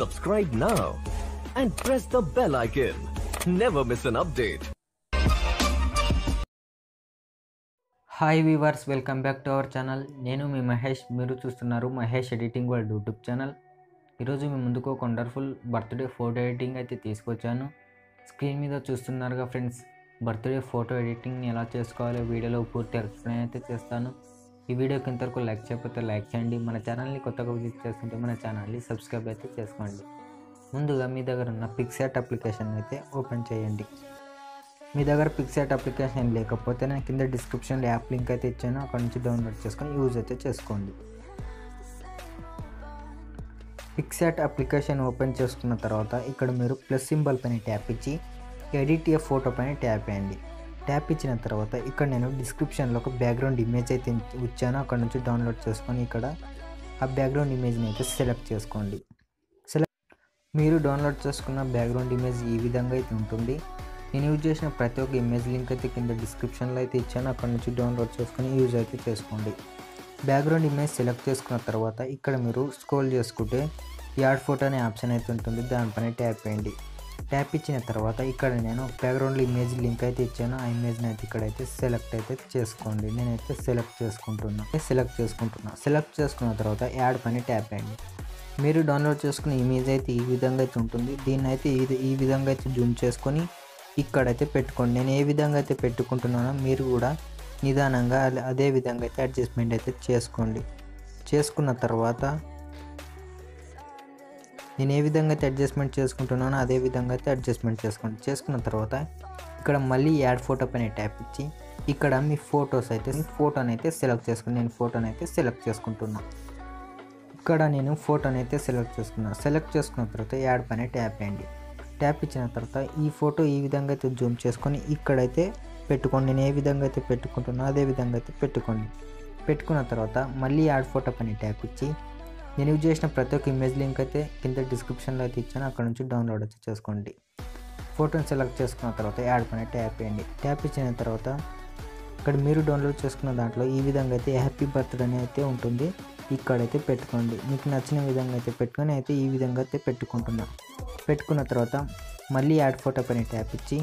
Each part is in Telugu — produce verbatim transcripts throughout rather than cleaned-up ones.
Subscribe now and press the bell icon. Never miss an update. Hi viewers, welcome back to our channel. నేను మీ మహేష్. మీరు చూస్తున్నారు Mahesh editing world YouTube channel. ఈరోజు మీ ముందుకు ఒక వండర్ఫుల్ బర్త్డే ఫోటో ఎడిటింగ్ అయితే తీసుకొచ్చాను. స్క్రీన్ మీద చూస్తున్నారుగా ఫ్రెండ్స్, బర్త్డే ఫోటో ఎడిటింగ్ని ఎలా చేసుకోవాలో వీడియోలో పూర్తి ఎక్స్ప్లెయిన్ అయితే చేస్తాను. ఈ వీడియోకి ఇంతవరకు లైక్ చేయకపోతే లైక్ చేయండి. మన ఛానల్ని కొత్తగా విజిట్ చేస్తుంటే మన ఛానల్ని సబ్స్క్రైబ్ అయితే చేసుకోండి. ముందుగా మీ దగ్గర ఉన్న పిక్సార్ట్ అప్లికేషన్ అయితే ఓపెన్ చేయండి. మీ దగ్గర పిక్సార్ట్ అప్లికేషన్ లేకపోతే నేను కింద డిస్క్రిప్షన్లో యాప్ లింక్ అయితే ఇచ్చాను, అక్కడ నుంచి డౌన్లోడ్ చేసుకొని యూజ్ అయితే చేసుకోండి. పిక్సార్ట్ అప్లికేషన్ ఓపెన్ చేసుకున్న తర్వాత ఇక్కడ మీరు ప్లస్ సింబల్ పైన ట్యాప్ ఇచ్చి ఎడిట్ ఏ ఫోటో పైన ట్యాప్ చేయండి. ట్యాప్ ఇచ్చిన తర్వాత ఇక్కడ నేను డిస్క్రిప్షన్లో ఒక బ్యాక్గ్రౌండ్ ఇమేజ్ అయితే ఇచ్చాను, అక్కడ నుంచి డౌన్లోడ్ చేసుకొని ఇక్కడ ఆ బ్యాక్గ్రౌండ్ ఇమేజ్ని అయితే సెలెక్ట్ చేసుకోండి. సెలెక్ట్ మీరు డౌన్లోడ్ చేసుకున్న బ్యాక్గ్రౌండ్ ఇమేజ్ ఈ విధంగా అయితే ఉంటుంది. నేను యూజ్ చేసిన ప్రతి ఒక్క ఇమేజ్ లింక్ అయితే కింద డిస్క్రిప్షన్లో అయితే ఇచ్చాను, అక్కడ నుంచి డౌన్లోడ్ చేసుకొని యూజ్ అయితే చేసుకోండి. బ్యాక్గ్రౌండ్ ఇమేజ్ సెలెక్ట్ చేసుకున్న తర్వాత ఇక్కడ మీరు స్క్రోల్ చేసుకుంటే యాడ్ ఫోటో అనే ఆప్షన్ అయితే ఉంటుంది, దానిపైన ట్యాప్ చేయండి. ట్యాప్ ఇచ్చిన తర్వాత ఇక్కడ నేను బ్యాక్గ్రౌండ్లో ఇమేజ్ లింక్ అయితే ఇచ్చాను, ఆ ఇమేజ్ని అయితే ఇక్కడైతే సెలెక్ట్ అయితే చేసుకోండి. నేనైతే సెలెక్ట్ చేసుకుంటున్నా సెలెక్ట్ చేసుకుంటున్నా సెలెక్ట్ చేసుకున్న తర్వాత యాడ్ పైన ట్యాప్ చేయండి. మీరు డౌన్లోడ్ చేసుకున్న ఇమేజ్ అయితే ఈ విధంగా అయితే ఉంటుంది. దీన్ని అయితే ఈ విధంగా అయితే జూమ్ చేసుకొని ఇక్కడైతే పెట్టుకోండి. నేను ఏ విధంగా అయితే పెట్టుకుంటున్నానో మీరు కూడా నిదానంగా అదే విధంగా అయితే అడ్జస్ట్మెంట్ అయితే చేసుకోండి. చేసుకున్న తర్వాత నేను ఏ విధంగా అయితే అడ్జస్ట్మెంట్ చేసుకుంటున్నానో అదే విధంగా అయితే అడ్జస్ట్మెంట్ చేసుకోండి. చేసుకున్న తర్వాత ఇక్కడ మళ్ళీ యాడ్ ఫోటో పైన ట్యాప్ ఇచ్చి ఇక్కడ మీ ఫొటోస్ అయితే ఫోటోని అయితే సెలెక్ట్ చేసుకుని నేను ఫోటోని అయితే సెలెక్ట్ చేసుకుంటున్నాను. ఇక్కడ నేను ఫోటోని అయితే సెలెక్ట్ చేసుకున్నాను. సెలెక్ట్ చేసుకున్న తర్వాత యాడ్ పైన ట్యాప్ చేయండి. ట్యాప్ ఇచ్చిన తర్వాత ఈ ఫోటో ఈ విధంగా అయితే జూమ్ చేసుకొని ఇక్కడైతే పెట్టుకోండి. నేను ఏ విధంగా అయితే పెట్టుకుంటున్నానో అదే విధంగా అయితే పెట్టుకోండి. పెట్టుకున్న తర్వాత మళ్ళీ యాడ్ ఫోటో పైన ట్యాప్ ఇచ్చి నేను యూజ్ చేసిన ప్రతి ఒక్క ఇమేజ్ లింక్ అయితే కింద డిస్క్రిప్షన్లో అయితే ఇచ్చాను, అక్కడ నుంచి డౌన్లోడ్ అయితే చేసుకోండి. ఫోటోని సెలెక్ట్ చేసుకున్న తర్వాత యాడ్ పైన ట్యాప్ చేయండి. ట్యాప్ ఇచ్చిన తర్వాత ఇక్కడ మీరు డౌన్లోడ్ చేసుకున్న దాంట్లో ఈ విధంగా అయితే హ్యాపీ బర్త్డే అని అయితే ఉంటుంది, ఇక్కడైతే పెట్టుకోండి. మీకు నచ్చిన విధంగా అయితే పెట్టుకొని అయితే ఈ విధంగా అయితే పెట్టుకుంటున్నాను. పెట్టుకున్న తర్వాత మళ్ళీ యాడ్ ఫోటో పైన ట్యాప్ ఇచ్చి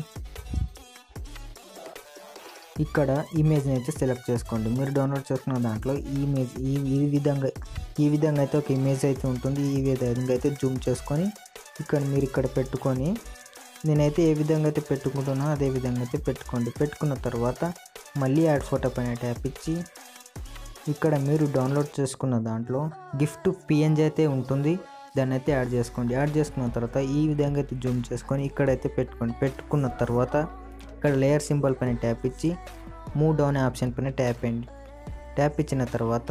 ఇక్కడ ఇమేజ్ని అయితే సెలెక్ట్ చేసుకోండి. మీరు డౌన్లోడ్ చేసుకున్న దాంట్లో ఈ ఇమేజ్ ఈ ఈ విధంగా ఈ విధంగా అయితే ఒక ఇమేజ్ అయితే ఉంటుంది. ఈ విధంగా అయితే జూమ్ చేసుకొని ఇక్కడ మీరు ఇక్కడ పెట్టుకొని నేనైతే ఏ విధంగా అయితే పెట్టుకుంటున్నానో అదే విధంగా అయితే పెట్టుకోండి. పెట్టుకున్న తర్వాత మళ్ళీ యాడ్ ఫోటో పైన ట్యాప్ ఇచ్చి ఇక్కడ మీరు డౌన్లోడ్ చేసుకున్న దాంట్లో గిఫ్ట్ పిఎన్జీ అయితే ఉంటుంది, దాన్ని అయితే యాడ్ చేసుకోండి. యాడ్ చేసుకున్న తర్వాత ఈ విధంగా అయితే జూమ్ చేసుకొని ఇక్కడైతే పెట్టుకోండి. పెట్టుకున్న తర్వాత ఇక్కడ లేయర్ సింబల్ పైన ట్యాప్ ఇచ్చి మూవ్ డౌన్ ఆప్షన్ పైన ట్యాప్ చేయండి. ట్యాప్ ఇచ్చిన తర్వాత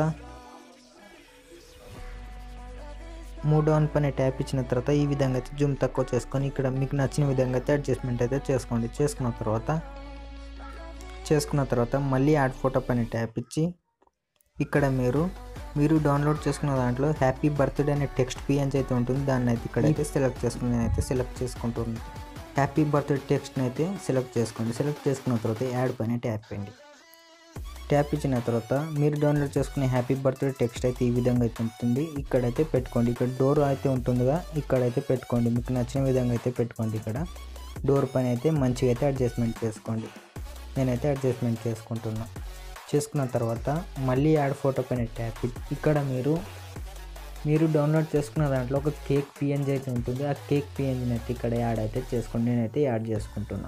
మూవ్ డౌన్ పైన ట్యాప్ ఇచ్చిన తర్వాత ఈ విధంగా అయితే జూమ్ తక్కువ చేసుకొని ఇక్కడ మీకు నచ్చిన విధంగా అయితే అడ్జస్ట్మెంట్ అయితే చేసుకోండి. చేసుకున్న తర్వాత చేసుకున్న తర్వాత మళ్ళీ యాడ్ ఫోటో పైన ట్యాప్ ఇచ్చి ఇక్కడ మీరు మీరు డౌన్లోడ్ చేసుకున్న దాంట్లో హ్యాపీ బర్త్డే అనే టెక్స్ట్ పిఎన్జీ అయితే ఉంటుంది, దాన్ని అయితే ఇక్కడైతే సెలెక్ట్ చేసుకుని నేనైతే సెలెక్ట్ చేసుకుంటున్నాను. హ్యాపీ బర్త్డే టెక్స్ట్ని అయితే సెలెక్ట్ చేసుకోండి. సెలెక్ట్ చేసుకున్న తర్వాత యాడ్ పైన ట్యాప్ చేయండి. ట్యాప్ ఇచ్చిన తర్వాత మీరు డౌన్లోడ్ చేసుకునే హ్యాపీ బర్త్డే టెక్స్ట్ అయితే ఈ విధంగా అయితే ఉంటుంది, ఇక్కడైతే పెట్టుకోండి. ఇక్కడ డోర్ అయితే ఉంటుందిగా, ఇక్కడైతే పెట్టుకోండి. మీకు నచ్చిన విధంగా అయితే పెట్టుకోండి. ఇక్కడ డోర్ పైన అయితే మంచిగా అయితే అడ్జస్ట్మెంట్ చేసుకోండి. నేనైతే అడ్జస్ట్మెంట్ చేసుకుంటున్నా. చేసుకున్న తర్వాత మళ్ళీ యాడ్ ఫోటో పైన ట్యాప్ ఇక్కడ మీరు మీరు డౌన్లోడ్ చేసుకున్న దాంట్లో ఒక కేక్ పిఎన్జీ అయితే ఉంటుంది, ఆ కేక్ పిఎన్జీని అయితే ఇక్కడ యాడ్ అయితే చేసుకోండి. నేనైతే యాడ్ చేసుకుంటున్నా.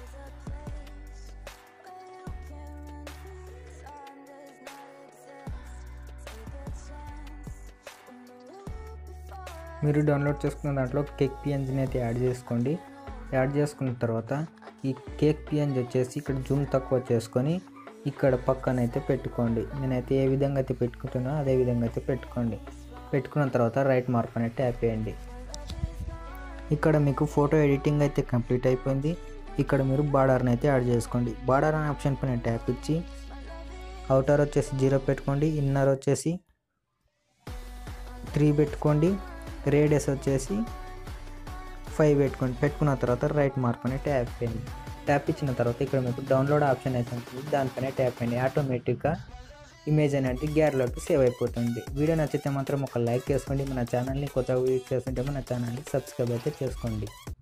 మీరు డౌన్లోడ్ చేసుకున్న దాంట్లో కేక్ పిఎన్జీని అయితే యాడ్ చేసుకోండి. యాడ్ చేసుకున్న తర్వాత ఈ కేక్ పిఎన్జీ వచ్చేసి ఇక్కడ జూమ్ తక్కువ చేసుకొని ఇక్కడ పక్కన అయితే పెట్టుకోండి. నేనైతే ఏ విధంగా అయితే పెట్టుకుంటున్నా అదే విధంగా అయితే పెట్టుకోండి. పెట్టుకున్న తర్వాత రైట్ మార్క్ పైన ట్యాప్ చేయండి. ఇక్కడ మీకు ఫోటో ఎడిటింగ్ అయితే కంప్లీట్ అయిపోయింది. ఇక్కడ మీరు బార్డర్ని అయితే యాడ్ చేసుకోండి. బార్డర్ అనే ఆప్షన్ పైన ట్యాప్ ఇచ్చి అవుటర్ వచ్చేసి జీరో పెట్టుకోండి, ఇన్నర్ వచ్చేసి త్రీ పెట్టుకోండి, రేడియస్ వచ్చేసి ఫైవ్ పెట్టుకోండి. పెట్టుకున్న తర్వాత రైట్ మార్క్ పైన ట్యాప్ చేయండి. ట్యాప్ ఇచ్చిన తర్వాత ఇక్కడ మీకు డౌన్లోడ్ ఆప్షన్ అయితే ఉంటుంది, దానిపైన ట్యాప్ చేయండి. ఆటోమేటిక్గా ఇమేజ్ అనేది గ్యాలరీలోకి సేవ్ అయిపోతుంది. వీడియో నచ్చితే మాత్రం ఒక లైక్ చేసుకోండి. మన ఛానల్ని కొత్తగా వీడియో చేస్తుంటే మన ఛానల్ని సబ్స్క్రైబ్ అయితే చేసుకోండి.